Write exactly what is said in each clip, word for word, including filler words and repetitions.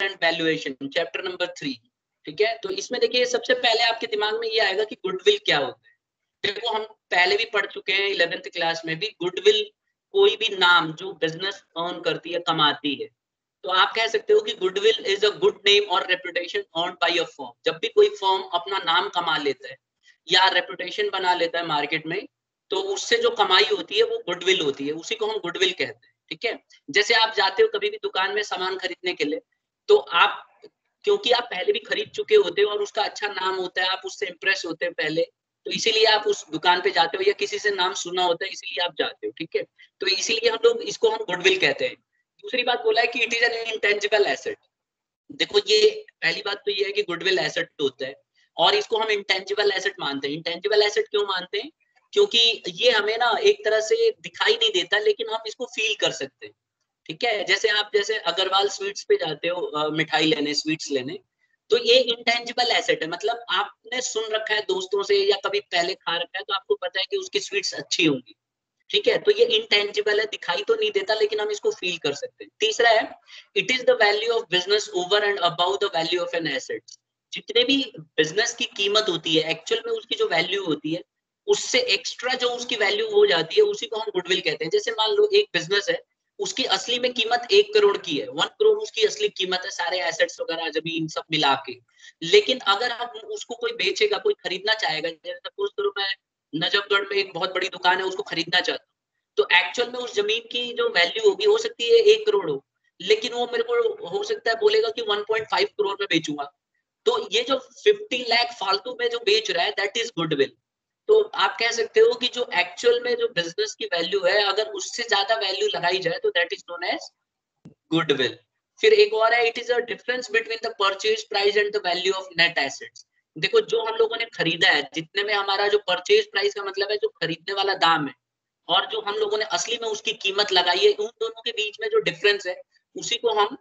And valuation, chapter number three. ठीक है, तो इसमें देखिए सबसे पहले आपके दिमाग में ये आएगा कि गुडविल क्या होता है। देखो हम पहले भी पढ़ चुके हैं इलेवेंथ क्लास में भी, गुडविल कोई भी नाम जो बिजनेस अर्न करती है, कमाती है। तो आप कह सकते हो कि goodwill is a good name और reputation earned by a firm. जब भी कोई फर्म अपना नाम कमा लेता है या रेपुटेशन बना लेता है मार्केट में, तो उससे जो कमाई होती है वो गुडविल होती है, उसी को हम गुडविल कहते हैं। ठीक है, जैसे आप जाते हो कभी भी दुकान में सामान खरीदने के लिए, तो आप क्योंकि आप पहले भी खरीद चुके होते हो और उसका अच्छा नाम होता है, आप उससे इंप्रेस होते हैं पहले, तो इसीलिए आप उस दुकान पे जाते हो, या किसी से नाम सुना होता है इसीलिए आप जाते हो। ठीक है, तो इसीलिए हम लोग इसको हम गुडविल कहते हैं। दूसरी बात बोला है कि it is an intangible asset. देखो ये पहली बात तो ये है कि गुडविल एसेट होता है और इसको हम इंटेंजिबल एसेट मानते हैं। इंटेंजिबल एसेट क्यों मानते हैं? क्योंकि ये हमें ना एक तरह से दिखाई नहीं देता, लेकिन हम इसको फील कर सकते हैं। ठीक है, जैसे आप जैसे अग्रवाल स्वीट्स पे जाते हो अ, मिठाई लेने, स्वीट्स लेने, तो ये इंटेंजिबल एसेट है। मतलब आपने सुन रखा है दोस्तों से या कभी पहले खा रखा है, तो आपको पता है कि उसकी स्वीट्स अच्छी होंगी। ठीक है, तो ये इंटेंजिबल है, दिखाई तो नहीं देता लेकिन हम इसको फील कर सकते हैं। तीसरा है, it is the value of business over and above the value of an asset. जितने भी बिजनेस की कीमत होती है, एक्चुअल में उसकी जो वैल्यू होती है, उससे एक्स्ट्रा जो उसकी वैल्यू हो जाती है, उसी को हम गुडविल कहते हैं। जैसे मान लो एक बिजनेस है, उसकी असली में कीमत एक करोड़ की है, वन करोड़ उसकी असली कीमत है, सारे एसेट्स वगैरह जमीन सब मिला के। लेकिन अगर हम उसको कोई बेचेगा, कोई खरीदना चाहेगा, जैसे सपोज करो मैं नजफगढ़ में एक बहुत बड़ी दुकान है, उसको खरीदना चाहता हूँ, तो एक्चुअल में उस जमीन की जो वैल्यू होगी, हो सकती है एक करोड़ हो, लेकिन वो मेरे को हो सकता है बोलेगा कि वन पॉइंट फाइव करोड़ में बेचूंगा। तो ये जो फिफ्टी लाख फालतू में जो बेच रहा है, दैट इज गुडविल। तो आप कह सकते हो कि जो एक्चुअल में जो बिजनेस की वैल्यू है, अगर उससे ज्यादा वैल्यू लगाई जाए तो that is known as goodwill. फिर एक और है, it is a difference between the purchase price and the value of net assets. देखो जो हम लोगों ने खरीदा है, जितने में हमारा जो परचेज प्राइस का मतलब है जो खरीदने वाला दाम है, और जो हम लोगों ने असली में उसकी कीमत लगाई है, उन दोनों के बीच में जो डिफरेंस है, उसी को हम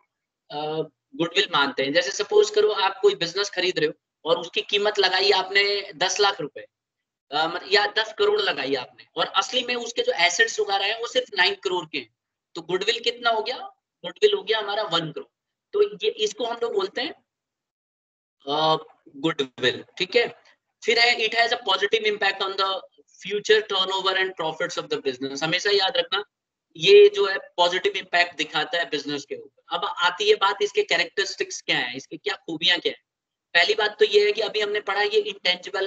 गुडविल मानते हैं। जैसे सपोज करो आप कोई बिजनेस खरीद रहे हो और उसकी कीमत लगाई आपने दस लाख रुपए, अ, मत- या दस करोड़ लगाई आपने, और असली में उसके जो एसेट्स वगैरह हैं वो सिर्फ नाइन करोड़ के हैं, तो गुडविल कितना हो गया? गुडविल हो गया हमारा वन करोड़। तो ये इसको हम लोग बोलते हैं गुडविल। ठीक है, फिर है, it has a positive impact on the future turnover and profits of the business. हमेशा याद रखना, ये जो है पॉजिटिव इम्पैक्ट दिखाता है बिजनेस के ऊपर। अब आती है बात, इसके कैरेक्टरिस्टिक्स क्या है, इसकी क्या खूबियां क्या है। पहली बात तो ये है कि अभी हमने पढ़ा, ये इंटेंजिबल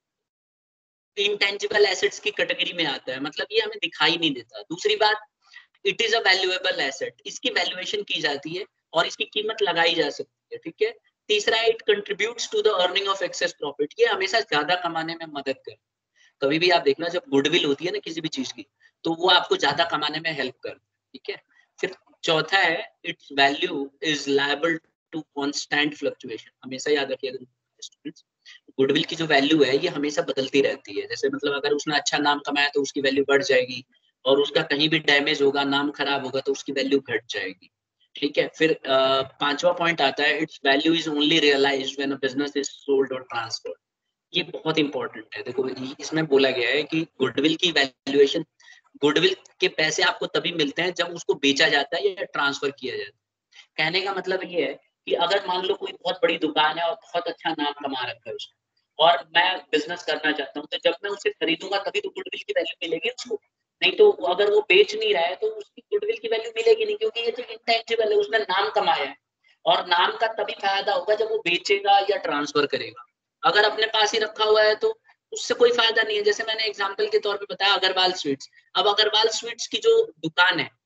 इंटेंजिबल एसेट्स की कैटेगरी में आता है, मतलब ये हमें दिखाई नहीं देता। दूसरी बात, it is a valuable asset, इसकी वैल्यूएशन की जाती है और इसकी कीमत लगाई जा सकती है। ठीक है, तीसरा, it contributes to the earning of excess profit, ये हमेशा ज्यादा कमाने में मदद करे। कभी भी आप देखना, जब गुडविल होती है ना किसी भी चीज की, तो वो आपको ज्यादा कमाने में हेल्प कर। ठीक है, फिर चौथा है, its value is liable to constant fluctuation. हमेशा याद रखिएगा स्टूडेंट्स, गुडविल की जो वैल्यू है ये हमेशा बदलती रहती है। जैसे मतलब अगर उसने अच्छा नाम कमाया तो उसकी वैल्यू बढ़ जाएगी, और उसका कहीं भी डैमेज होगा, नाम खराब होगा, तो उसकी वैल्यू घट जाएगी। ठीक है, फिर पांचवा पॉइंट आता है, its value is only realised when a business is sold और ट्रांसफर्ड। ये बहुत इंपॉर्टेंट है। देखो इसमें बोला गया है कि गुडविल की वैल्यूएशन, गुडविल के पैसे आपको तभी मिलते हैं जब उसको बेचा जाता है या ट्रांसफर किया जाता है। कहने का मतलब ये है कि अगर मान लो कोई बहुत बड़ी दुकान है और बहुत अच्छा नाम कमा रखा है उसने, और मैं बिजनेस करना चाहता हूँ, तो जब मैं उसे खरीदूंगा तभी तो गुडविल की वैल्यू मिलेगी उसको। नहीं तो अगर वो बेच नहीं रहा है तो उसकी गुडविल की वैल्यू मिलेगी नहीं, क्योंकि ये तो इंटेंजिबल है, उसने नाम कमाया है। और नाम का तभी फायदा होगा जब वो बेचेगा या ट्रांसफर करेगा। अगर अपने पास ही रखा हुआ है तो उससे कोई फायदा नहीं है। जैसे मैंने एग्जाम्पल के तौर पे बताया अग्रवाल स्वीट्स। अब अग्रवाल स्वीट्स की जो दुकान है,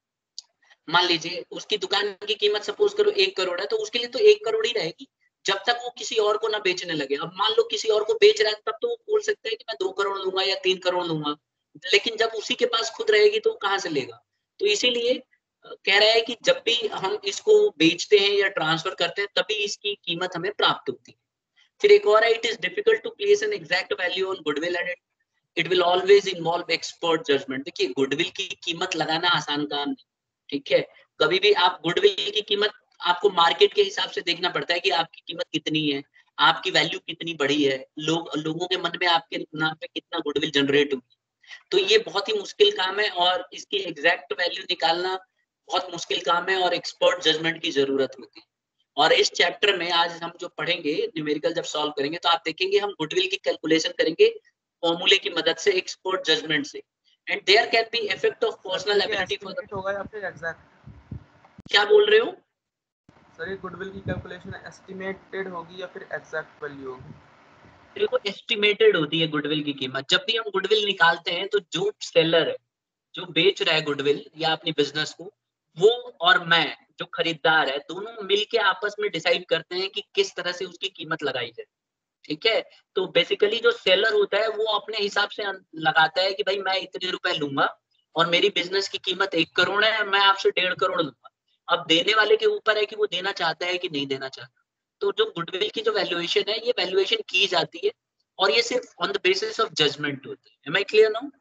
मान लीजिए उसकी दुकान की कीमत सपोज करो एक करोड़ है, तो उसके लिए तो एक करोड़ ही रहेगी जब तक वो किसी और को ना बेचने लगे। अब मान लो किसी और को बेच रहा है, तब तो वो बोल सकता है कि मैं दो करोड़ लूंगा या तीन करोड़ लूंगा, लेकिन जब उसी के पास खुद रहेगी तो कहाँ से लेगा। तो इसीलिए अ, कह रहा है कि जब भी हम इसको बेचते हैं या ट्रांसफर करते हैं, तभी इसकी कीमत हमें प्राप्त होती है। फिर एक और है, it is difficult to place an exact value on goodwill and it will always involve expert judgement. देखिए गुडविल की कीमत लगाना आसान काम नहीं। ठीक है, कभी भी आप गुडविल की कीमत, आपको मार्केट के हिसाब से देखना पड़ता है कि आपकी कीमत कितनी है, आपकी वैल्यू कितनी बढ़ी है, लोग लोगों के मन में आपके नाम पे कितना गुडविल जनरेट हुई। तो ये बहुत ही मुश्किल काम है और इसकी एग्जैक्ट वैल्यू निकालना बहुत मुश्किल काम है और एक्सपर्ट जजमेंट की जरूरत होती है। और इस चैप्टर में आज हम जो पढ़ेंगे न्यूमेरिकल जब सॉल्व करेंगे तो आप देखेंगे हम गुडविल की कैलकुलेशन करेंगे फॉर्मूले की मदद से, एक्सपर्ट जजमेंट से। And there can be effect of personal ability for the, होगा या फिर एग्जैक्ट? क्या बोल रहे हो सर, ये गुडविल की कैलकुलेशन एस्टिमेटेड होगी या फिर एग्जैक्ट वैल्यू होगी? देखो एस्टिमेटेड होती है गुडविल की कीमत। जब भी हम गुडविल निकालते हैं तो जो सेलर है, जो बेच रहा है गुडविल या अपनी बिजनेस को, वो और मैं जो खरीदार है, दोनों मिलके आपस में डिसाइड करते हैं कि किस तरह से उसकी कीमत लगाई जाए। ठीक है, तो बेसिकली जो सेलर होता है वो अपने हिसाब से लगाता है कि भाई मैं इतने रुपए लूंगा और मेरी बिजनेस की कीमत एक करोड़ है, मैं आपसे डेढ़ करोड़ लूंगा। अब देने वाले के ऊपर है कि वो देना चाहता है कि नहीं देना चाहता। तो जो गुडविल की जो वैल्यूएशन है, ये वैल्यूएशन की जाती है और ये सिर्फ on the basis of judgement होती है। Am I clear now?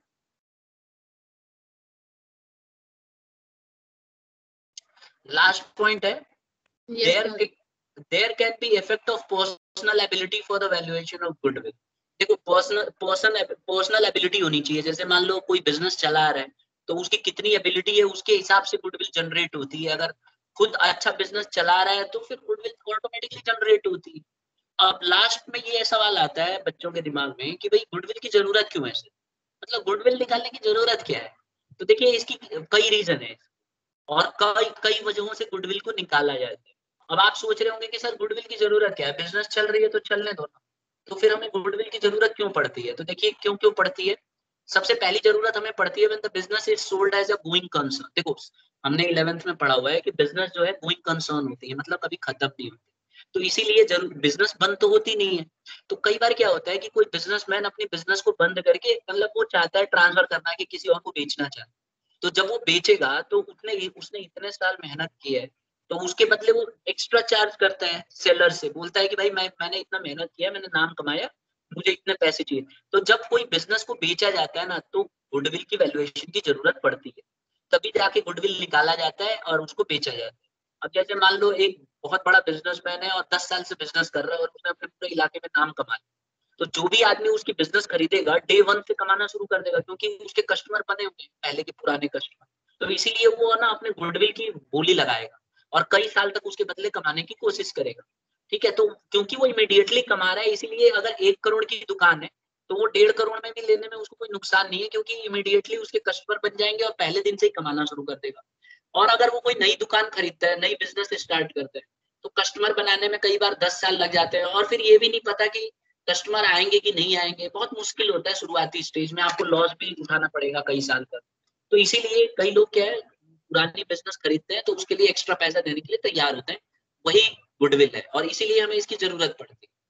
Last point है, there there can be effect of personal ability for the valuation of goodwill. देखो पर्सनल पर्सनल पर्सनल एबिलिटी होनी चाहिए। जैसे मान लो कोई बिजनेस चला रहा है तो उसकी कितनी एबिलिटी है उसके हिसाब से गुडविल जनरेट होती है। अगर खुद अच्छा बिजनेस चला रहा है तो फिर गुडविल ऑटोमेटिकली जनरेट होती है। अब लास्ट में ये सवाल आता है बच्चों के दिमाग में कि भाई गुडविल की जरूरत क्यों है, मतलब गुडविल निकालने की जरूरत क्या है? तो देखिए इसकी कई रीजन है और कई कई वजहों से गुडविल को निकाला जाता है। अब आप सोच रहे होंगे कि सर गुडविल की जरूरत क्या है, बिजनेस चल रही है तो चलने दो ना, तो फिर हमें गुडविल की जरूरत क्यों पड़ती है? तो देखिए क्यों क्यों पड़ती है। सबसे पहली जरूरत हमें पड़ती है when the business is sold as a going concern. देखो हमने इलेवेंथ में पढ़ा हुआ है कि बिजनेस जो है गोइंग कंसर्न होती है, मतलब कभी खत्म नहीं होती। तो इसीलिए जरूर बिजनेस बंद तो होती नहीं है। तो कई बार क्या होता है कि कोई बिजनेसमैन अपनी बिजनेस को बंद करके, मतलब वो चाहता है ट्रांसफर करना है कि किसी और को बेचना चाहता है। तो जब वो बेचेगा तो उसने उसने इतने साल मेहनत की है, तो उसके बदले वो एक्स्ट्रा चार्ज करता है सेलर से, बोलता है कि भाई मैं मैंने इतना मेहनत किया, मैंने नाम कमाया, मुझे इतने पैसे चाहिए। तो जब कोई बिजनेस को बेचा जाता है ना, तो गुडविल की वैल्यूएशन की जरूरत पड़ती है, तभी जाके गुडविल निकाला जाता है और उसको बेचा जाता है। अब जैसे मान लो एक बहुत बड़ा बिजनेसमैन है और दस साल से बिजनेस कर रहा है और उसने अपने पूरे इलाके में नाम कमा लिया, तो जो भी आदमी उसकी बिजनेस खरीदेगा डे वन से कमाना शुरू कर देगा, क्योंकि उसके कस्टमर बने हुए हैं पहले के पुराने कस्टमर। तो इसीलिए वो ना अपने गुडविल की बोली लगाएगा और कई साल तक उसके बदले कमाने की कोशिश करेगा। ठीक है, तो क्योंकि वो इमीडिएटली कमा रहा है, इसीलिए अगर एक करोड़ की दुकान है तो वो डेढ़ करोड़ में भी लेने में उसको कोई नुकसान नहीं है, क्योंकि इमीडिएटली उसके कस्टमर बन जाएंगे और पहले दिन से ही कमाना शुरू कर देगा। और अगर वो कोई नई दुकान खरीदता है, नई बिजनेस स्टार्ट करता है, तो कस्टमर बनाने में कई बार दस साल लग जाते हैं और फिर ये भी नहीं पता कि कस्टमर आएंगे कि नहीं आएंगे। बहुत मुश्किल होता है शुरुआती स्टेज में, आपको लॉस भी उठाना पड़ेगा कई साल तक। तो इसीलिए कई लोग क्या है, पुरानी बिजनेस खरीदते हैं तो उसके लिए एक्स्ट्रा पैसा देने के लिए तैयार होते हैं, वही गुडविल है और इसीलिए हमें इसकी जरूरत पड़ती है।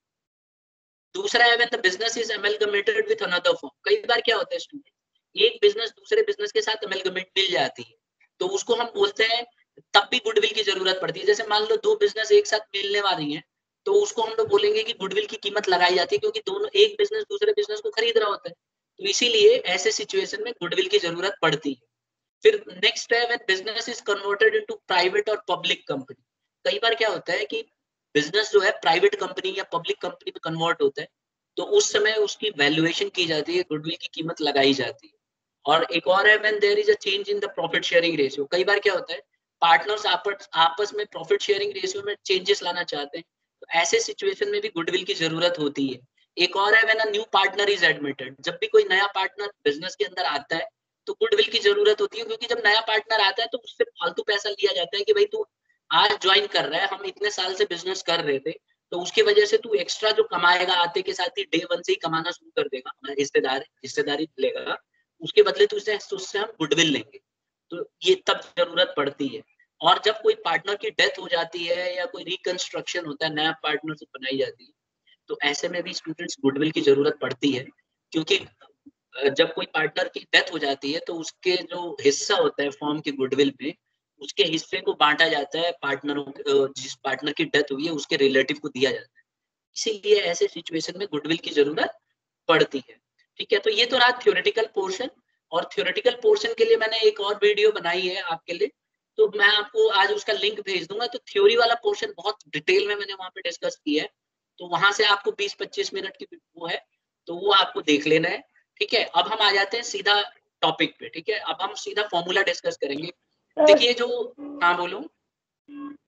दूसरा है when the business is amalgamated with another firm. कई बार क्या होता है स्टूडेंट, एक बिजनेस दूसरे बिजनेस के साथ अमेलगमेट मिल जाती है, तो उसको हम बोलते हैं, तब भी गुडविल की जरूरत पड़ती है। जैसे मान लो दो बिजनेस एक साथ मिलने वाली हैं, तो उसको हम लोग बोलेंगे कि गुडविल की कीमत लगाई जाती है, क्योंकि दोनों एक बिजनेस दूसरे बिजनेस को खरीद रहा होता है। तो इसीलिए ऐसे सिचुएशन में गुडविल की जरूरत पड़ती है। फिर नेक्स्ट है when business is converted into private और पब्लिक कंपनी। कई बार क्या होता है कि बिजनेस जो है प्राइवेट कंपनी या पब्लिक कंपनी में कन्वर्ट होता है, तो उस समय उसकी वैल्यूएशन की जाती है, गुडविल की कीमत लगाई जाती है। और एक और है when there is a change in the profit sharing ratio. कई बार क्या होता है, पार्टनर्स आपस आपस में प्रॉफिट शेयरिंग रेशियो में चेंजेस लाना चाहते हैं, तो ऐसे सिचुएशन में भी गुडविल की जरूरत होती है। एक और है when a new partner is admitted. जब भी कोई नया पार्टनर बिजनेस के अंदर आता है तो गुडविल की जरूरत होती है, क्योंकि जब नया पार्टनर आता है तो उससे फालतू पैसा लिया जाता है कि भाई तू आज ज्वाइन कर रहा है, हम इतने साल से बिजनेस कर रहे थे, तो उसकी वजह से तू एक्स्ट्रा जो कमाएगा आते के साथ ही डे वन से ही कमाना शुरू कर देगा, हिस्सेदार हिस्सेदारी लेगा, उसके बदले तो उससे उससे हम गुडविल लेंगे। तो ये तब जरूरत पड़ती है। और जब कोई पार्टनर की डेथ हो जाती है या कोई रिकंस्ट्रक्शन होता है, नया पार्टनरशिप बनाई जाती है, तो ऐसे में भी स्टूडेंट्स गुडविल की जरूरत पड़ती है। क्योंकि जब कोई पार्टनर की डेथ हो जाती है तो उसके जो हिस्सा होता है फॉर्म के गुडविल में, उसके हिस्से को बांटा जाता है पार्टनरों, जिस पार्टनर की डेथ हुई है उसके रिलेटिव को दिया जाता है। इसीलिए ऐसे सिचुएशन में गुडविल की जरूरत पड़ती है। ठीक है, तो ये तो रहा थ्योरेटिकल पोर्शन। और थ्योरेटिकल पोर्शन के लिए मैंने एक और वीडियो बनाई है आपके लिए, तो मैं आपको आज उसका लिंक भेज दूंगा। तो थ्योरी वाला पोर्शन बहुत डिटेल में मैंने वहां पे डिस्कस किया है, तो वहां से आपको बीस पच्चीस मिनट की वो है, तो वो आपको देख लेना है। ठीक है, अब हम आ जाते हैं सीधा टॉपिक पे। ठीक है, अब हम सीधा फॉर्मूला डिस्कस करेंगे। देखिए जो, हाँ बोलो।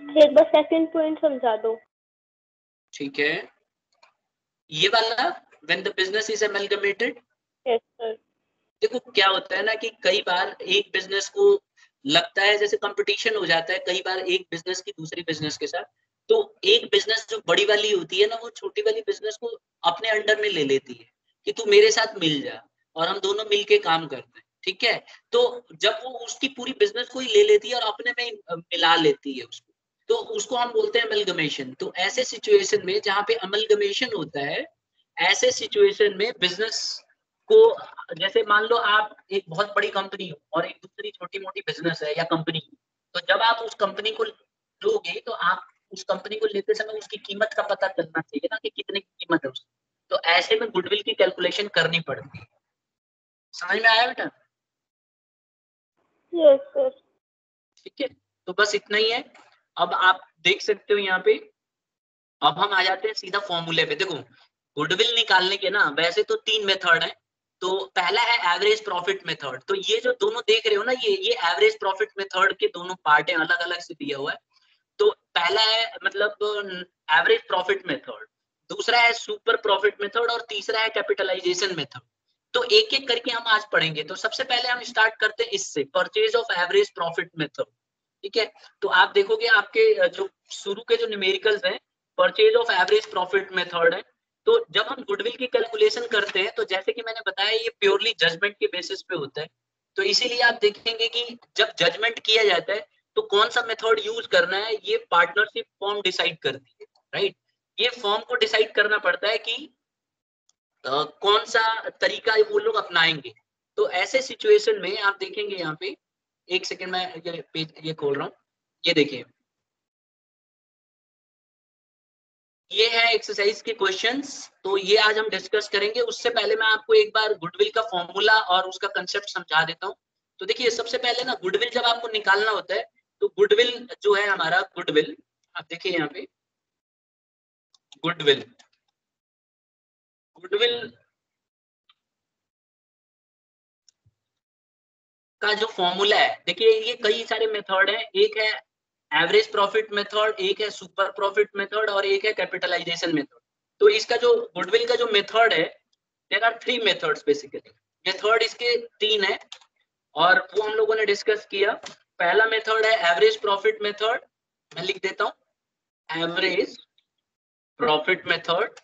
एक बार सेकंड पॉइंट समझा दो। ठीक है, ये वाला when the business is amalgamated. Yes sir. देखो क्या होता है ना कि कई बार एक बिजनेस को लगता है जैसे कंपटीशन हो जाता है कई बार एक बिजनेस की दूसरी बिजनेस के साथ, तो एक बिजनेस जो बड़ी वाली होती है ना वो छोटी वाली बिजनेस को अपने अंडर में ले लेती है कि तू मेरे साथ मिल जा और हम दोनों मिलके काम करते हैं, ठीक है। तो जब वो उसकी पूरी बिजनेस को ही ले लेती है और अपने में ही मिला लेती है उसको, तो उसको हम बोलते हैं अमलगमेशन। तो ऐसे सिचुएशन में जहाँ पे अमलगमेशन होता है, ऐसे सिचुएशन में बिजनेस को, जैसे मान लो आप एक बहुत बड़ी कंपनी हो और एक दूसरी छोटी मोटी बिजनेस है या कंपनी, तो जब आप उस कंपनी को लोगे तो आप उस कंपनी को लेते समय उसकी कीमत का पता चलना चाहिए ना कि कितनी कीमत है उसकी। तो ऐसे में गुडविल की कैलकुलेशन करनी पड़ती है। समझ में आया बेटा? Yes sir. ठीक है, तो बस इतना ही है। अब आप देख सकते हो यहाँ पे, अब हम आ जाते हैं सीधा फॉर्मूले पे। देखो गुडविल निकालने के ना वैसे तो तीन मेथड है। तो पहला है एवरेज प्रॉफिट मेथड। तो ये जो दोनों देख रहे हो ना, ये ये एवरेज प्रॉफिट मेथड के दोनों पार्ट हैं, अलग अलग से दिया हुआ है। तो पहला है मतलब एवरेज प्रॉफिट मेथड, दूसरा है सुपर प्रॉफिट मेथड और तीसरा है कैपिटलाइजेशन मेथड। तो एक एक करके हम आज पढ़ेंगे। तो सबसे पहले हम स्टार्ट करते हैं इससे, purchase of average profit method. ठीक है, तो आप देखोगे आपके जो शुरू के जो न्यूमेरिकल्स हैं, purchase of average profit method है। तो जब हम गुडविल की कैलकुलेशन करते हैं तो जैसे कि मैंने बताया ये प्योरली जजमेंट के बेसिस पे होता है। तो इसीलिए आप देखेंगे कि जब जजमेंट किया जाता है तो कौन सा मेथड यूज करना है ये पार्टनरशिप फॉर्म डिसाइड करती है, राइट। ये फॉर्म को डिसाइड करना पड़ता है कि uh, कौन सा तरीका वो लोग अपनाएंगे। तो ऐसे सिचुएशन में आप देखेंगे यहाँ पे, एक सेकंड में ये पेज ये खोल रहा हूँ, ये देखिए ये है एक्सरसाइज के क्वेश्चंस। तो ये आज हम डिस्कस करेंगे। उससे पहले मैं आपको एक बार गुडविल का फॉर्मूला और उसका कंसेप्ट समझा देता हूँ। तो देखिए सबसे पहले ना गुडविल जब आपको निकालना होता है तो गुडविल जो है हमारा, गुडविल आप देखिए यहाँ पे, गुडविल गुडविल का जो फॉर्मूला है, देखिए ये कई सारे मेथड हैं। एक है एवरेज प्रॉफिट मेथड, एक है सुपर प्रॉफिट मेथड और एक है कैपिटलाइजेशन मेथड। तो इसका जो गुडविल का जो मेथड है, there are three methods basically. Method इसके तीन है और वो हम लोगों ने डिस्कस किया। पहला मेथड है एवरेज प्रॉफिट मेथड, मैं लिख देता हूं एवरेज प्रॉफिट मेथड।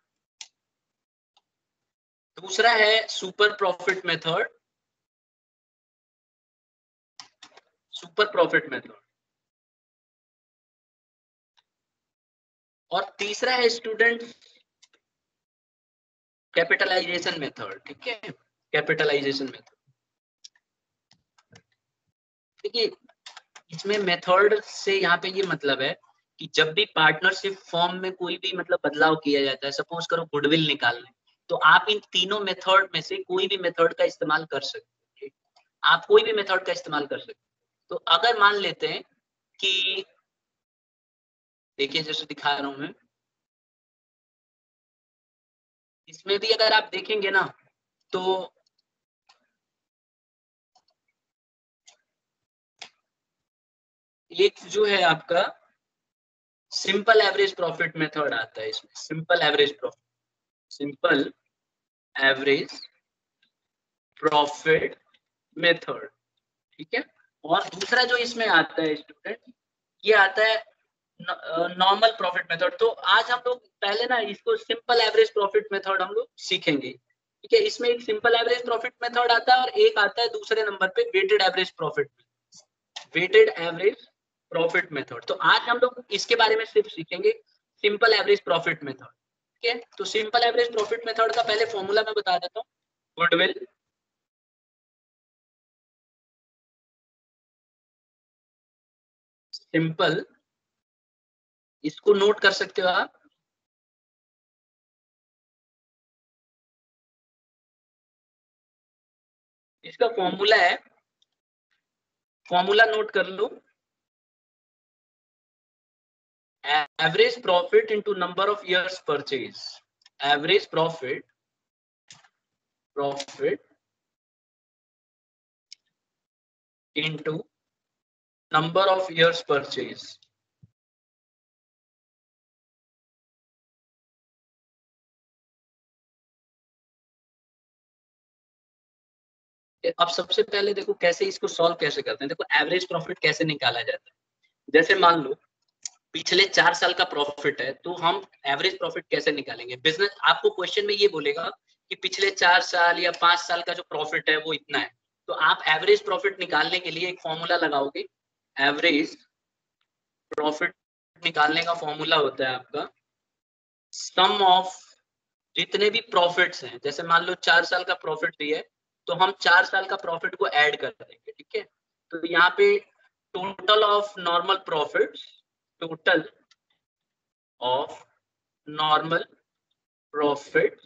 दूसरा है super profit method, super profit method. और तीसरा है स्टूडेंट कैपिटलाइजेशन मेथड। ठीक है, कैपिटलाइजेशन मेथड। देखिए इसमें मेथड से यहाँ पे ये मतलब है कि जब भी पार्टनरशिप फॉर्म में कोई भी मतलब बदलाव किया जाता है, सपोज करो गुडविल निकालने, तो आप इन तीनों मेथड में से कोई भी मेथड का इस्तेमाल कर सकते हैं। आप कोई भी मेथड का इस्तेमाल कर सकते हैं। तो अगर मान लेते हैं कि देखिए जैसे दिखा रहा हूं मैं, इसमें भी अगर आप देखेंगे ना तो एक जो है आपका सिंपल एवरेज प्रॉफिट मेथड आता है इसमें, simple average profit, simple average profit method. ठीक है, और दूसरा जो इसमें आता है स्टूडेंट, ये आता है नॉर्मल प्रॉफिट मेथड। तो आज हम लोग पहले ना इसको सिंपल एवरेज प्रॉफिट मेथड हम लोग सीखेंगे। ठीक है, इसमें एक सिंपल एवरेज प्रॉफिट मेथड आता है और एक आता है दूसरे नंबर पे weighted average profit, weighted average profit method. तो आज हम लोग इसके बारे में सिर्फ सीखेंगे, सिंपल एवरेज प्रॉफिट मेथड। ठीक है, तो सिंपल एवरेज प्रॉफिट मेथड का पहले फॉर्मूला मैं बता देता हूँ। गुडविल सिंपल, इसको नोट कर सकते हो आप, इसका फॉर्मूला है, फॉर्मूला नोट कर लो, average profit into number of years purchase, average profit profit into number of years purchase. अब सबसे पहले देखो कैसे इसको सॉल्व कैसे करते हैं। देखो एवरेज प्रॉफिट कैसे निकाला जाता है। जैसे मान लो पिछले चार साल का प्रॉफिट है, तो हम एवरेज प्रॉफिट कैसे निकालेंगे। बिजनेस आपको क्वेश्चन में ये बोलेगा कि पिछले चार साल या पांच साल का जो प्रॉफिट है वो इतना है, तो आप एवरेज प्रॉफिट निकालने के लिए एक फॉर्मूला लगाओगे। एवरेज प्रॉफिट निकालने का फॉर्मूला होता है आपका सम ऑफ जितने भी प्रॉफिट्स हैं। जैसे मान लो चार साल का प्रॉफिट दिया है, तो हम चार साल का प्रॉफिट को ऐड कर देंगे, ठीक है। तो यहाँ पे total of normal profits, total of normal profit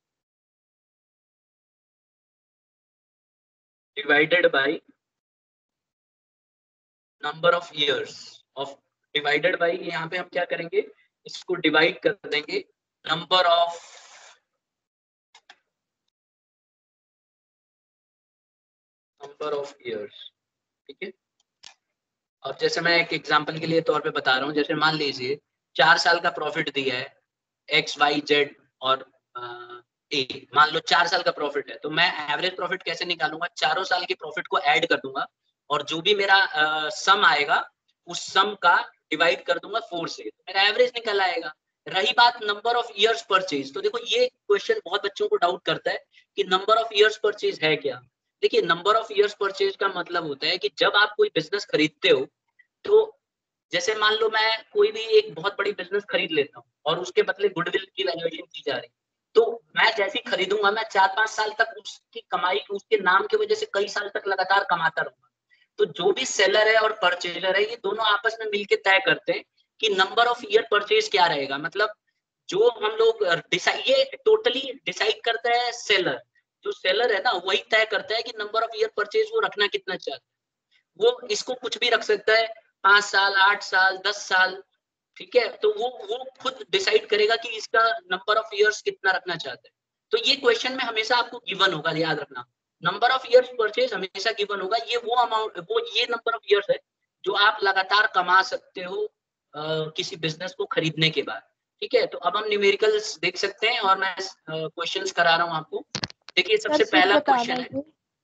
divided by number of years of divided by, यहाँ पे हम क्या करेंगे, इसको डिवाइड कर देंगे number of number of years, ठीक है। अब जैसे मैं एक एग्जांपल के लिए तौर पे बता रहा हूँ, जैसे मान लीजिए चार साल का प्रॉफिट दिया है एक्स वाई जेड और ए, मान लो चार साल का प्रॉफिट है, तो मैं एवरेज प्रॉफिट कैसे निकालूंगा, चारों साल के प्रॉफिट को ऐड कर दूंगा और जो भी मेरा सम आएगा उस सम का डिवाइड कर दूंगा फोर से, तो मेरा एवरेज निकल आएगा। रही बात नंबर ऑफ इयर्स परचेज, तो देखो ये क्वेश्चन बहुत बच्चों को डाउट करता है कि नंबर ऑफ इयर्स परचेज है क्या। देखिए नंबर ऑफ इयर्स परचेज का मतलब होता है कि जब आप कोई बिजनेस खरीदते हो, तो जैसे मान लो मैं कोई भी एक बहुत बड़ी बिजनेस खरीद लेता हूँ और उसके बदले गुडविल की वैल्यूएशन की जा रही है, तो मैं जैसे ही खरीदूंगा मैं चार पांच साल तक उसकी कमाई, उसके नाम की वजह से कई साल तक लगातार कमाता रहूंगा। तो जो भी सेलर है और परचेजर है, ये दोनों आपस में मिलकर तय करते हैं कि नंबर ऑफ ईयर परचेज क्या रहेगा। मतलब जो हम लोग डिसाइड, ये टोटली डिसाइड करता है सेलर, जो सेलर है ना वही तय करता है कि नंबर ऑफ ईयर परचेज वो रखना कितना चाहता है। वो इसको कुछ भी रख सकता है, पांच साल, आठ साल, दस साल, ठीक है। तो वो वो खुद डिसाइड करेगा कि इसका नंबर ऑफ इयर्स कितना रखना चाहता है। तो ये क्वेश्चन में हमेशा आपको गिवन होगा, याद रखना नंबर ऑफ इयर्स परचेज हमेशा गिवन होगा। ये वो अमाउंट, वो ये नंबर ऑफ इयर्स है जो आप लगातार कमा सकते हो आ, किसी बिजनेस को खरीदने के बाद, ठीक है। तो अब हम न्यूमेरिकल्स देख सकते हैं और मैं क्वेश्चंस करा रहा हूँ आपको। देखिए सबसे पहला क्वेश्चन है,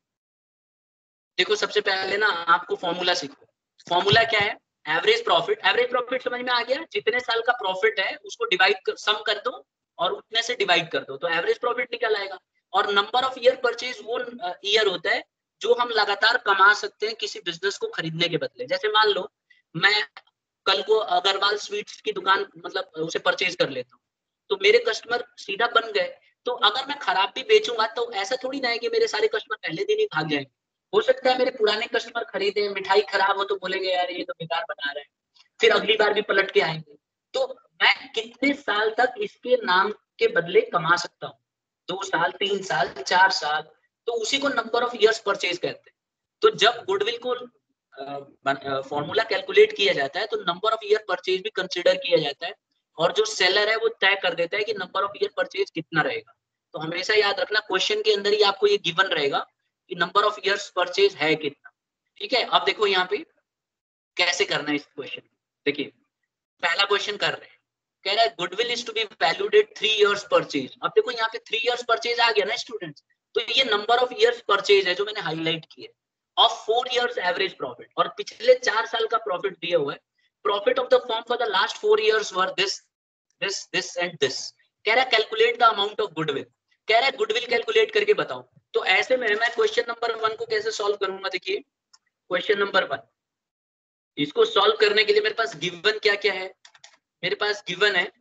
देखो सबसे पहले ना आपको फॉर्मूला सीखो। फॉर्मूला क्या है, एवरेज प्रॉफिट। एवरेज प्रॉफिट समझ में आ गया, जितने साल का प्रॉफिट है उसको डिवाइड कर, सम कर दो और उतने से डिवाइड कर दो, तो एवरेज प्रॉफिट निकल आएगा। और नंबर ऑफ ईयर परचेज वो ईयर होता है जो हम लगातार कमा सकते हैं किसी बिजनेस को खरीदने के बदले। जैसे मान लो मैं कल को अग्रवाल स्वीट्स की दुकान मतलब उसे परचेज कर लेता हूँ, तो मेरे कस्टमर सीधा बन गए। तो अगर मैं खराब भी बेचूंगा तो ऐसा थोड़ी ना है कि मेरे सारे कस्टमर पहले दिन ही भाग जाएंगे। हो सकता है मेरे पुराने कस्टमर खरीदे, मिठाई खराब हो तो बोलेंगे यार ये तो बेकार बना रहे हैं, फिर अगली बार भी पलट के आएंगे। तो मैं कितने साल तक इसके नाम के बदले कमा सकता हूँ, दो साल, तीन साल, चार साल, तो उसी को नंबर ऑफ इयर्स परचेज कहते हैं। तो जब गुडविल को फॉर्मूला कैलकुलेट किया जाता है तो नंबर ऑफ ईयर परचेज भी कंसिडर किया जाता है, और जो सेलर है वो तय कर देता है कि नंबर ऑफ ईयर परचेज कितना रहेगा। तो हमेशा याद रखना क्वेश्चन के अंदर ही आपको ये गिवन रहेगा कि नंबर ऑफ इयर्स परचेज है कितना, ठीक है। अब देखो यहाँ पे कैसे करना है इस क्वेश्चन। देखिए पहला क्वेश्चन कर रहे हैं, कह रहा है goodwill is to be valued at three years purchase. अब देखो यहाँ पे थ्री इयर्स परचेज आ गया ना स्टूडेंट्स, तो ये नंबर ऑफ इयर्स परचेज है जो मैंने हाईलाइट किया of four years average profit, और पिछले चार साल का प्रॉफिट दिया हुआ है। Profit of the firm for the last four years were this this this and this. कह रहा है calculate the amount of goodwill, कह रहा है गुडविल कैलकुलेट करके बताओ। तो ऐसे में मैं क्वेश्चन नंबर वन को कैसे सॉल्व करूंगा, देखिए क्वेश्चन नंबर वन, इसको सॉल्व करने के लिए मेरे पास गिवन क्या क्या है। मेरे पास गिवन है,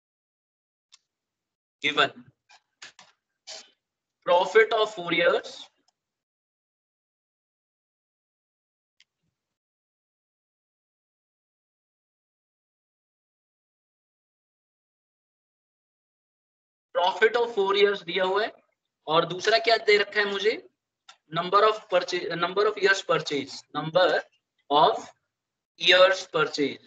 given profit of four years, profit of four years दिया हुआ है, और दूसरा क्या दे रखा है मुझे, number of purchase, number of years purchase, number of years purchase.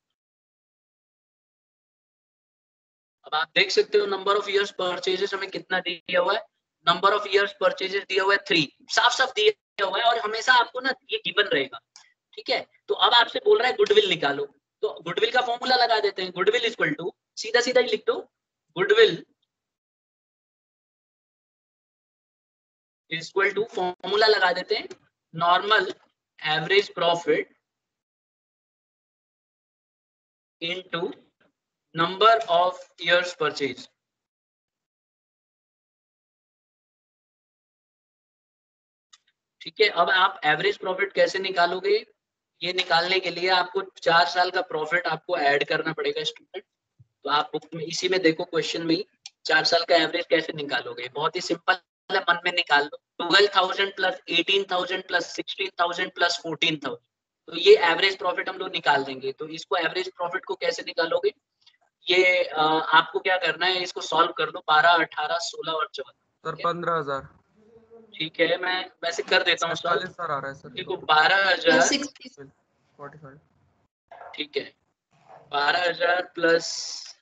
अब आप देख सकते हो नंबर ऑफ इयर्स परचेजेस हमें कितना दिया हुआ है, नंबर ऑफ इयर्स परचेजेस दिया हुआ है थ्री, साफ साफ दिया हुआ है, और हमेशा आपको ना ये गिवन रहेगा, ठीक है। तो अब आपसे बोल रहा है गुडविल निकालो, तो गुडविल का फॉर्मूला लगा देते हैं। गुडविल इक्वल टू, सीधा सीधा ही लिख दो, गुडविल इक्वल टू फॉर्मूला लगा देते हैं normal average profit into number of years purchase. ठीक है, अब आप एवरेज प्रॉफिट कैसे निकालोगे? ये निकालने के लिए आपको चार साल का प्रॉफिट आपको ऐड करना पड़ेगा स्टूडेंट। तो आप बुक में इसी में देखो क्वेश्चन में चार साल का एवरेज कैसे निकालोगे, बहुत ही सिंपल है, मन में निकाल लो। Twelve thousand plus eighteen thousand plus sixteen thousand plus fourteen thousand, तो ये एवरेज प्रॉफिट हम लोग निकाल देंगे। तो इसको एवरेज प्रॉफिट को कैसे निकालोगे? ये आ, आपको क्या करना है, इसको सॉल्व कर दो, बारह अठारह सोलह और चौदह। सर पंद्रह हजार। ठीक है, मैं वैसे कर देता हूँ सॉल्व। सर आ रहा है सर। देखो बारह हजार, ठीक है, बारह हजार प्लस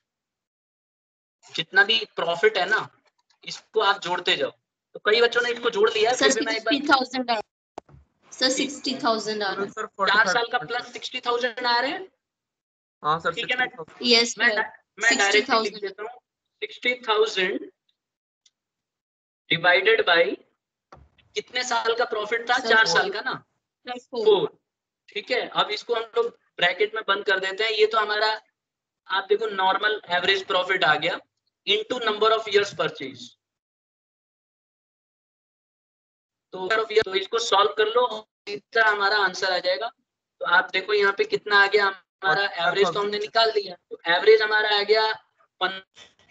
जितना भी प्रॉफिट है ना, इसको आप जोड़ते जाओ। तो कई बच्चों ने इसको जोड़ लिया, फिर भी मैं एक बार सर सिक्सटी थाउजेंड आ रहा है। चार साल का प्लस सिक्सटी थाउजेंड आ रहे हैं। हाँ सर, ठीक है, मैं यस मैं मैं डायरेक्टली लिख देता हूँ सिक्सटी थाउजेंड डिवाइडेड बाय कितने साल का प्रॉफिट था? चार साल का ना, फोर। ठीक है, अब इसको हम लोग ब्रैकेट में बंद कर देते हैं। ये तो हमारा आप देखो नॉर्मल एवरेज प्रॉफिट आ गया into number of years purchase. तो तो इसको सॉल्व कर लो, सीधा हमारा आंसर आ जाएगा। तो आप देखो यहाँ पे कितना आ गया हमारा एवरेज, तो हमने निकाल दिया। तो एवरेज हमारा आ गया पन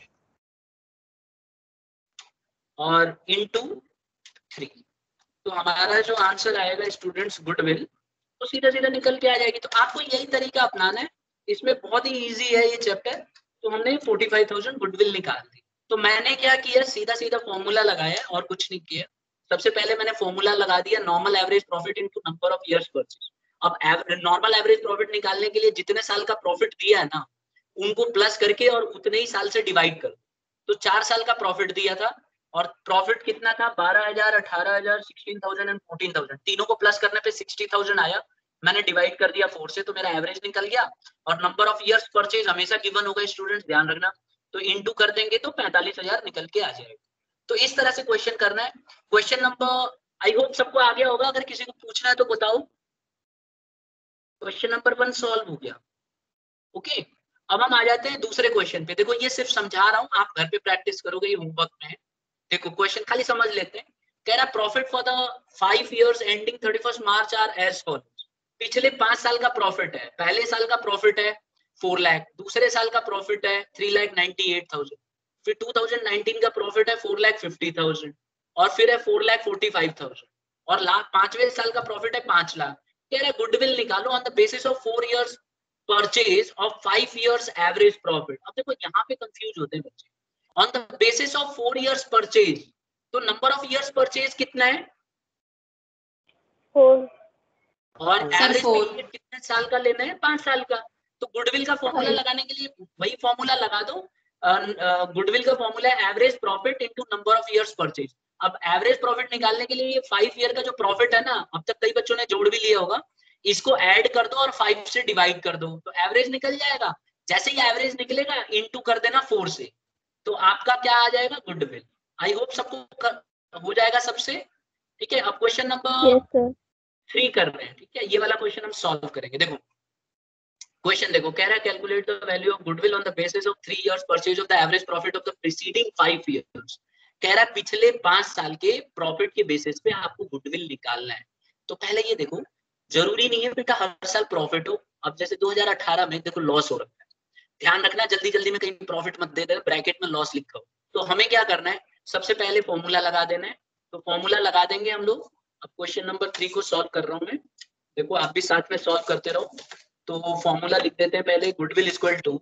और इनटू थ्री। तो हमारा जो आंसर आएगा स्टूडेंट्स गुडविल, तो सीधा सीधा निकल के आ जाएगी। तो आपको यही तरीका अपनाना है, इसमें बहुत ही इजी है ये चैप्टर। तो हमने फोर्टी फाइव थाउजेंड गुडविल निकाल दी। तो मैंने क्या किया, सीधा सीधा फॉर्मूला लगाया और कुछ नहीं किया। सबसे पहले मैंने फॉर्मूला लगा दिया normal average profit into number of years purchase. अब नॉर्मल एवरेज प्रॉफिट निकालने के लिए जितने साल का प्रॉफिट दिया है ना, उनको प्लस करके और उतने ही साल से डिवाइड करो। तो चार साल का प्रॉफिट दिया था और प्रॉफिट कितना था? बारह हजार, अठारह हजार, sixteen thousand and fourteen thousand. तीनों को प्लस करने पे सिक्सटी थाउजेंड आया। मैंने डिवाइड कर दिया फोर से, तो मेरा एवरेज निकल गया। और नंबर ऑफ इयर्स परचेज हमेशा गिवन होगा स्टूडेंट्स, ध्यान रखना। तो इनटू कर देंगे तो पैंतालीस हजार निकल के आ जाएगा। तो इस तरह से क्वेश्चन करना है। क्वेश्चन नंबर आई होप सबको आ गया होगा। अगर किसी को पूछना है तो बताओ। क्वेश्चन नंबर वन सॉल्व हो गया। ओके, अब हम आ जाते हैं दूसरे क्वेश्चन पे। देखो ये सिर्फ समझा रहा हूँ, आप घर पे प्रैक्टिस करोगे, ये होमवर्क में है। देखो क्वेश्चन खाली समझ लेते हैं। कह रहा profit for the five years ending thirty first March are as follows. पिछले पांच साल का प्रॉफिट है। पहले साल का प्रॉफिट है फोर लाख, दूसरे साल का प्रॉफिट है three lakh ninety eight thousand, फिर टू थाउजेंड नाइनटीन का प्रॉफिट है फोर लाख फिफ्टी थाउजेंड, और फिर है four lakh forty five thousand, और लाख पांचवें साल का प्रॉफिट है पांच लाख। कह रहा गुडविल निकालो on the basis of four years purchase of five years average profit. अब देखो यहाँ पे कंफ्यूज होते हैं बच्चे। On the basis of four years purchase, तो नंबर ऑफ इयर्स परचेज कितना है? फोर। और एवरेज पीरियड कितने साल का लेना है? पांच साल का। तो गुडविल का फॉर्मूला लगाने के लिए वही फॉर्मूला लगा दो। गुडविल का फॉर्मूला है average profit into number of years purchase. अब एवरेज प्रॉफिट निकालने के लिए ये फाइव ईयर का जो प्रॉफिट है ना, अब तक कई बच्चों ने जोड़ भी लिया होगा, इसको ऐड कर दो और फाइव से डिवाइड कर दो, तो एवरेज निकल जाएगा। जैसे ही एवरेज निकलेगा इनटू कर देना फोर से, तो आपका क्या आ जाएगा? गुडविल। आई होप सबको हो जाएगा सबसे। ठीक है, अब क्वेश्चन नंबर थ्री कर रहे हैं। ठीक है, ये वाला क्वेश्चन हम सॉल्व करेंगे। देखो क्वेश्चन देखो, कह रहा है calculate the value of goodwill on the basis of three years purchase of the average profit of the preceding five years. कह रहा है पिछले पांच साल के प्रॉफिट के बेसिस पे आपको गुडविल निकालना है। तो पहले ये देखो, जरूरी नहीं है बेटा हर साल प्रॉफिट हो। अब जैसे दो हजार अठारह में देखो लॉस हो रखा है, ध्यान रखना जल्दी जल्दी में कहीं प्रॉफिट मत दे दे, ब्रैकेट में लॉस लिखा हो। तो हमें क्या करना है, सबसे पहले फॉर्मूला लगा देना है। तो फॉर्मूला लगा देंगे हम लोग। अब क्वेश्चन नंबर थ्री को सॉल्व कर रहा हूं मैं, देखो आप भी साथ में सॉल्व करते रहो। तो फॉर्मूला लिख देते हैं पहले, goodwill equal to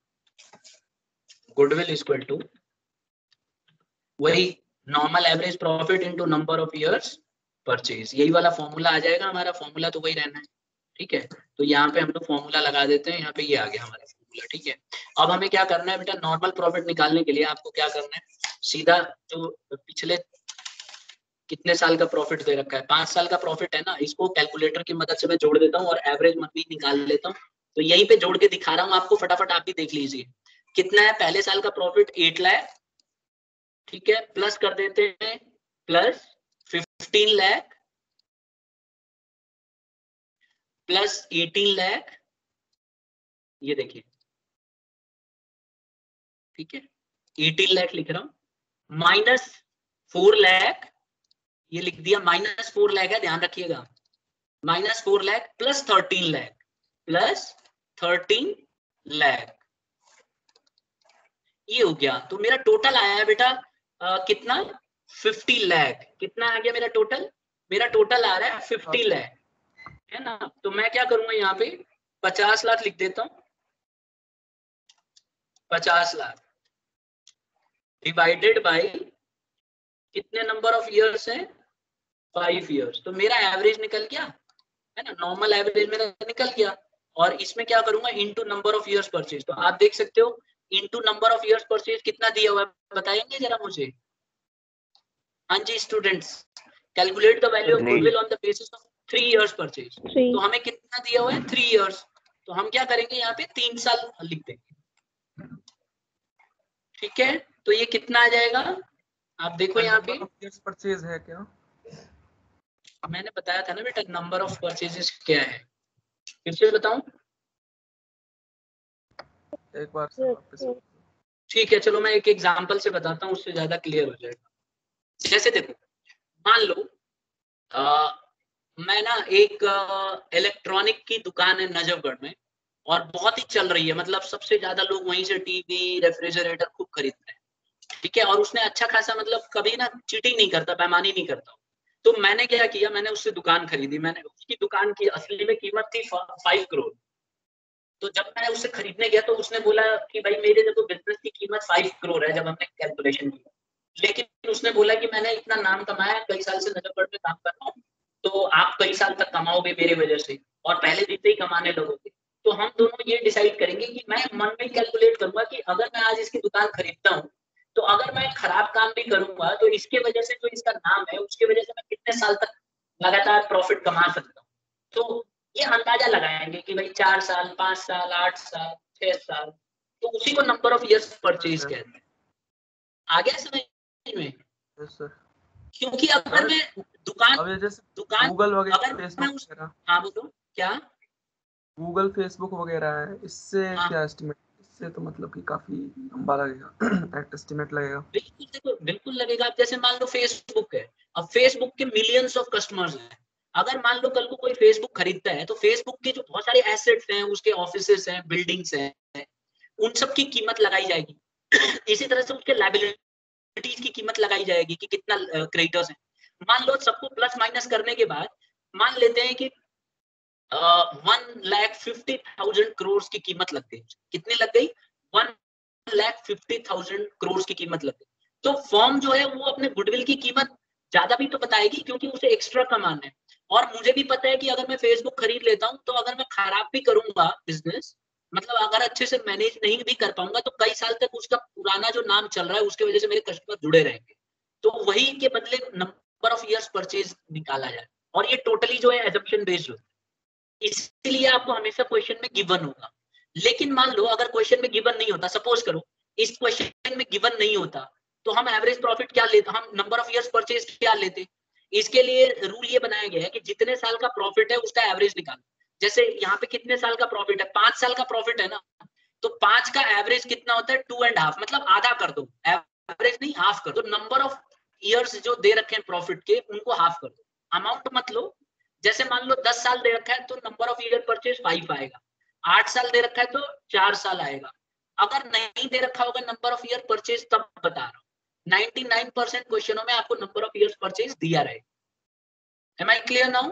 goodwill equal to वही normal average profit into number of years purchase. यही वाला फॉर्मूला आ जाएगा हमारा, फॉर्मूला तो वही रहना है। ठीक है, तो यहाँ पे हम लोग फॉर्मूला लगा देते हैं। यहाँ पे ये आ गया हमारा फॉर्मूला। ठीक है, अब हमें क्या करना है बेटा, नॉर्मल प्रॉफिट निकालने के लिए आपको क्या करना है, सीधा जो पिछले कितने साल का प्रॉफिट दे रखा है, पांच साल का प्रॉफिट है ना, इसको कैलकुलेटर की मदद से मैं जोड़ देता हूँ और एवरेज मंथली निकाल लेता हूँ। तो यहीं पे जोड़ के दिखा रहा हूँ आपको, फटाफट आप भी देख लीजिए कितना है। पहले साल का प्रॉफिट एट लाख, ठीक है, प्लस कर देते हैं plus fifteen lakh plus eighteen lakh, ये देखिए, ठीक है, एटीन लाख लिख रहा हूं, माइनस फोर लाख, ये लिख दिया, माइनस फोर लाख है, ध्यान रखिएगा, minus four lakh plus thirteen lakh, plus thirteen lakh, ये हो गया। तो मेरा टोटल आया है बेटा आ, कितना, फिफ्टी लाख, कितना आ गया मेरा टोटल, मेरा टोटल आ रहा है फिफ्टी लाख, है ना। तो मैं क्या करूंगा यहाँ पे पचास लाख लिख देता हूँ, पचास लाख डिवाइडेड बाय कितने नंबर ऑफ इयर्स है, फाइव इयर्स, तो मेरा एवरेज निकल गया, है ना, नॉर्मल एवरेज मेरा निकल गया। और इसमें क्या करूंगा, into number of years purchase, तो आप देख सकते हो into number of years purchase कितना दिया हुआ है, बताएंगे जरा मुझे। हाँ जी students, calculate the value of goodwill on the basis of three years purchase, तो हमें कितना दिया हुआ है, थ्री इयर्स, तो हम क्या करेंगे यहाँ पे तीन साल लिख देंगे, ठीक है। तो ये कितना आ जाएगा, आप देखो यहाँ पे, परचेज है क्या, मैंने बताया था ना बेटा नंबर ऑफ परचेजेस क्या है, फिर से बताऊं, एक बार ठीक है, चलो मैं एक एग्जांपल से बताता हूँ, उससे ज्यादा क्लियर हो जाएगा। जैसे देखो, मान लो आ, मैं ना एक इलेक्ट्रॉनिक की दुकान है नजफगढ़ में, और बहुत ही चल रही है, मतलब सबसे ज्यादा लोग वहीं से टीवी रेफ्रिजरेटर खूब खरीदते हैं, ठीक है, और उसने अच्छा खासा, मतलब कभी ना चीटिंग नहीं करता, बेईमानी नहीं करता। तो मैंने क्या किया, मैंने उससे दुकान खरीदी, मैंने उसकी दुकान की असली में कीमत थी फाइव करोड़। तो जब मैं उससे खरीदने गया तो उसने बोला कि भाई मेरे देखो बिजनेस की कीमत फाइव करोड़ है, जब हमने कैलकुलेशन की, लेकिन उसने बोला कि मैंने इतना नाम कमाया, कई साल से नजफगढ़ में काम कर रहा हूँ, तो आप कई साल तक कमाओगे मेरे वजह से, और पहले दिन से ही कमाने लगोगे। तो हम दोनों ये डिसाइड करेंगे कि मैं मन में कैलकुलेट करूंगा कि अगर मैं आज इसकी दुकान खरीदता हूँ, तो अगर मैं खराब काम भी करूंगा तो इसके वजह से जो इसका नाम है उसके वजह से मैं कितने साल तक लगातार प्रॉफिट कमा सकता हूँ। तो ये अंदाजा लगाएंगे कि भाई चार साल, पांच साल, आठ साल, छह साल, तो उसी को नंबर ऑफ इयर्स परचेज कहते हैं। आ गया समझ में? Yes sir. क्योंकि अगर मैं दुकान अब जैसे दुकान गूगल वगैरह, अगर मैं उस हाँ बोलो क्या, गूगल फेसबुक वगैरह है, इससे हाँ, क्या एस्टिमेट, इससे तो मतलब कि काफी लंबा लगेगा एस्टिमेट लगेगा। बिल्कुल देखो, बिल्कुल लगेगा। आप जैसे मान लो फेसबुक है, अब फेसबुक के मिलियंस ऑफ कस्टमर्स हैं, अगर मान लो कल को कोई फेसबुक खरीदता है, तो फेसबुक के जो बहुत सारे एसेट्स हैं, उसके ऑफिसेस हैं, बिल्डिंग्स हैं, उन सब की कीमत लगाई जाएगी। इसी तरह से उसके लायबिलिटीज की कीमत लगाई जाएगी कि कितना क्रेडिटर्स है। मान लो सबको प्लस माइनस करने के बाद मान लेते हैं कि one lakh fifty thousand crore की कीमत लग गई। कितनी लग गई? One lakh fifty thousand crore की कीमत लग गई। तो फर्म जो है वो अपने गुडविल की कीमत ज्यादा भी तो बताएगी, क्योंकि उसे एक्स्ट्रा कमाना है। और मुझे भी पता है कि अगर मैं फेसबुक खरीद लेता हूं, तो अगर मैं खराब भी करूंगा बिजनेस, मतलब अगर अच्छे से मैनेज नहीं भी कर पाऊंगा, तो कई साल तक उसका पुराना जो नाम चल रहा है उसके वजह से मेरे कस्टमर जुड़े रहेंगे। तो वही के बदले नंबर ऑफ इयर्स परचेज निकाला जाए, और ये टोटली जो है एजम्पशन बेस्ड होता है, इसलिए आपको हमेशा क्वेश्चन में गिवन होगा। लेकिन मान लो अगर क्वेश्चन में गिवन नहीं होता, सपोज करो इस क्वेश्चन में गिवन नहीं होता, तो हम एवरेज प्रॉफिट क्या लेते, हम नंबर ऑफ इयर्स परचेज क्या लेते। इसके लिए रूल ये बनाया गया है कि जितने साल का प्रॉफिट है उसका एवरेज निकालो। जैसे यहाँ पे कितने साल का प्रॉफिट है, पांच साल का प्रॉफिट है ना, तो पांच का एवरेज कितना होता है, टू एंड हाफ, मतलब आधा कर दो, एवरेज नहीं हाफ कर दो। नंबर ऑफ इयर्स जो दे रखे हैं प्रॉफिट के, उनको हाफ कर दो, अमाउंट मत लो। जैसे मान लो दस साल दे रखा है तो number of year purchase five आएगा, आठ साल दे रखा है तो चार साल आएगा। अगर नहीं दे रखा होगा नंबर ऑफ ईयर परचेज, तब बता रहा हूँ, नाइंटी नाइन परसेंट क्वेश्चनों में आपको नंबर ऑफ इयर्स परचेज दिया रहेगा। Am I clear now?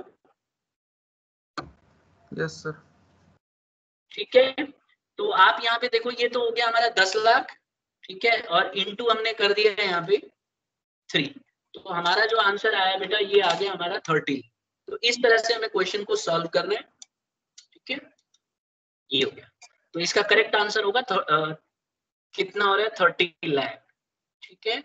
Yes sir. ठीक है, तो आप यहाँ पे देखो, ये तो हो गया हमारा दस लाख, ठीक है, और इनटू हमने कर दिया है यहाँ पे थ्री, तो हमारा जो आंसर आया बेटा ये आ गया हमारा थर्टी। तो इस तरह से हमें क्वेश्चन को सॉल्व करना है, ठीक है, ये हो गया। तो इसका करेक्ट आंसर होगा uh, कितना हो रहा है, थर्टी लाख, ठीक है।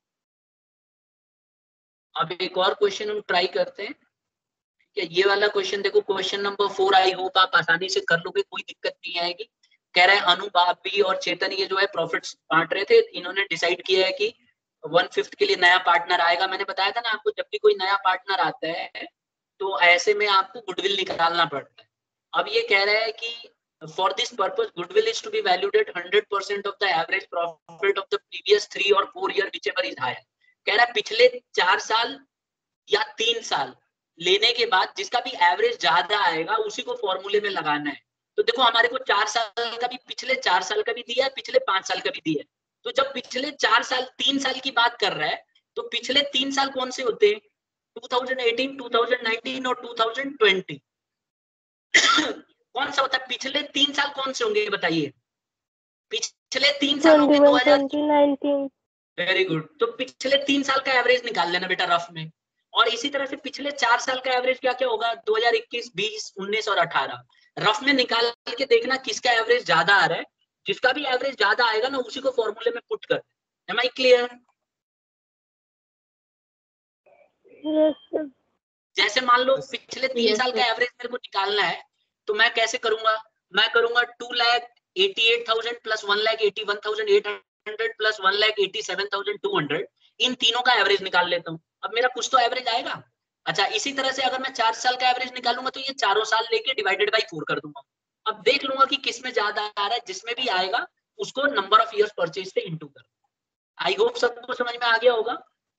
अब एक और क्वेश्चन हम ट्राई करते हैं, ठीक है। ये वाला क्वेश्चन देखो, question number four, I hope आप आसानी से कर लोगे, कोई दिक्कत नहीं आएगी। कह रहे हैं अनु, बापी और चेतन ये जो है प्रॉफिट्स बांट रहे थे, इन्होंने डिसाइड किया है कि वन फिफ्थ के लिए नया पार्टनर आएगा। मैंने बताया था ना आपको, जब भी कोई नया पार्टनर आता है तो ऐसे में आपको गुडविल निकालना पड़ता है। अब ये कह रहा है कि for this purpose goodwill is to be valued at hundred percent of the average profit of the previous three और four year whichever is higher. कह रहा है पिछले चार साल या तीन साल लेने के बाद जिसका भी एवरेज ज्यादा आएगा उसी को फॉर्मूले में लगाना है। तो देखो हमारे को चार साल का भी, पिछले चार साल का भी दिया है, पिछले पांच साल का भी दिया है। तो जब पिछले चार साल तीन साल की बात कर रहा है तो पिछले तीन साल कौन से होते हैं? Two thousand eighteen, two thousand nineteen और टू थाउजेंड ट्वेंटी। कौन सा होता है? पिछले तीन साल कौन से होंगे बताइए? पिछले तीन साल होंगे दो हज़ार। Very good. तो पिछले तीन साल का एवरेज निकाल लेना बेटा रफ में। और इसी तरह से पिछले चार साल का एवरेज क्या क्या होगा? दो हज़ार इक्कीस, बीस, उन्नीस और अठारह। रफ में निकाल के देखना किसका एवरेज ज्यादा आ रहा है। जिसका भी एवरेज ज्यादा आएगा ना उसी को फॉर्मूले में पुट कर। M I clear? yes, जैसे मान लो पिछले तीन साल का एवरेज मेरे को निकालना है तो मैं कैसे करूंगा? मैं करूंगा two lakh eighty eight thousand plus one lakh eighty one thousand eight hundred plus one lakh eighty seven thousand two hundred. इन तीनों का एवरेज निकाल लेता हूँ। अब मेरा कुछ तो एवरेज आएगा। अच्छा, इसी तरह से अगर मैं चार साल का एवरेज निकालूंगा तो ये चारों साल लेके डिवाइडेड बाई फोर कर दूंगा। अब देख लूंगा कि किस में ज्यादा आ रहा है। जिसमें भी आएगा उसको नंबर ऑफ इयर्स परचेज से इंटू कर। आई होप सबको समझ में आ गया होगा।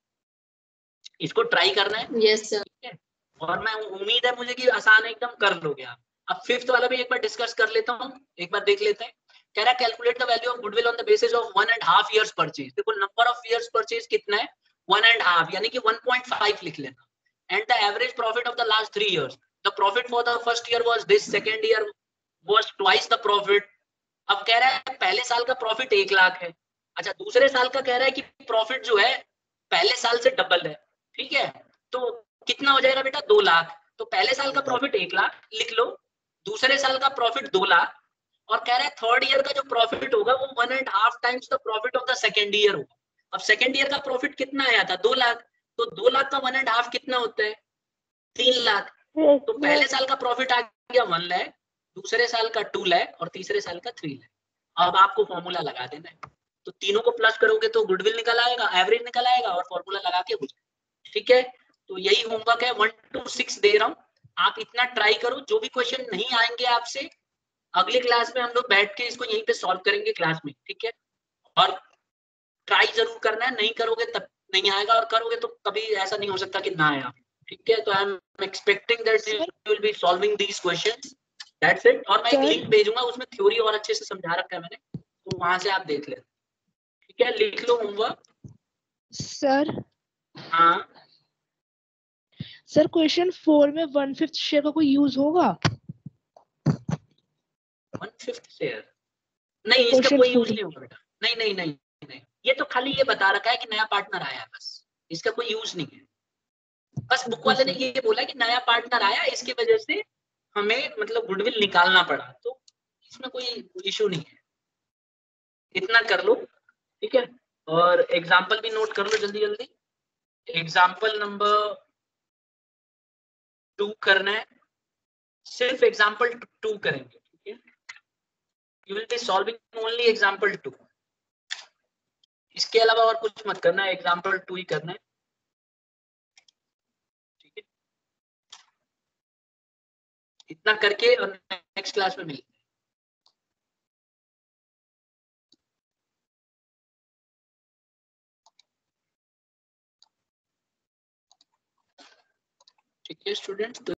इसको ट्राई करना है। Yes sir. और मैं उम्मीद है मुझे कि आसान एकदम कर लोगे आप। अब फिफ्थ वाला भी एक बार डिस्कस कर लेता हूँ, एक बार देख लेते हैं। कह रहा है calculate the value of goodwill on the basis of one and half years purchase. देखो नंबर ऑफ इयर्स परचेज कितना है? वन एंड हाफ, यानी कि वन पॉइंट फाइव लिख लेना। And the average profit of the last three years. The profit for the first year was this, second year was twice the profit. अब कह रहा है पहले साल का प्रॉफिट एक लाख है। अच्छा, दूसरे साल का कह रहा है कि प्रॉफिट जो है पहले साल से डबल है। ठीक है, तो कितना हो जाएगा बेटा? दो लाख। तो पहले साल का प्रॉफिट एक लाख लिख लो, दूसरे साल का प्रॉफिट दो लाख, और कह रहा है थर्ड ईयर का जो प्रॉफिट होगा वो one and half times the profit of the second year होगा। अब सेकेंड ईयर का प्रॉफिट कितना आया था? दो लाख। तो दो लाख का वन एंड हाफ कितना होता है? तीन लाख। yes, तो पहले साल का प्रॉफिट आ गया वन लाख, दूसरे साल का टू लाख और तीसरे साल का थ्री लाख। अब आपको फॉर्मूला लगा देना है। तो तीनों को प्लस करोगे तो गुडविल निकल आएगा, एवरेज निकल आएगा और फॉर्मूला लगा के हो जाएगा। ठीक है, तो यही होमवर्क है। वन टू सिक्स दे रहा हूँ, आप इतना ट्राई करो। जो भी क्वेश्चन नहीं आएंगे आपसे अगली क्लास में हम लोग बैठ के इसको यहीं पे सॉल्व करेंगे क्लास में। ठीक है, और ट्राई जरूर करना है। नहीं करोगे तब नहीं आएगा, और करोगे तो कभी ऐसा नहीं हो सकता कि ना आया। ठीक है, तो I am expecting that you will be solving these questions. That's it. और मैं एक लिंक भेजूंगा, उसमें थ्योरी और अच्छे से समझा रखा है मैंने, तो वहां से आप देख लेना। ठीक है, लिख लो होमवर्क। सर हाँ सर, क्वेश्चन फोर में वन फिफ्थ शेयर का कोई यूज होगा? वन फिफ्थ शेयर नहीं, इसका कोई यूज नहीं होगा बेटा। नहीं नहीं नहीं नहीं, ये तो खाली ये बता रखा है कि नया पार्टनर आया, बस। इसका कोई यूज नहीं है। बस बुक वाले ने ये बोला कि नया पार्टनर आया, इसकी वजह से हमें मतलब गुडविल निकालना पड़ा, तो इसमें कोई इशू नहीं है। इतना कर लो। ठीक है, और एग्जाम्पल भी नोट कर लो जल्दी जल्दी। एग्जाम्पल नंबर टू करना है, सिर्फ एग्जाम्पल टू करेंगे। ठीक है, you will be solving only example two. इसके अलावा और कुछ मत करना है, एग्जाम्पल टू ही करना है। ठीक है, इतना करके और नेक्स्ट क्लास में मिलते हैं। ठीक है स्टूडेंट्स।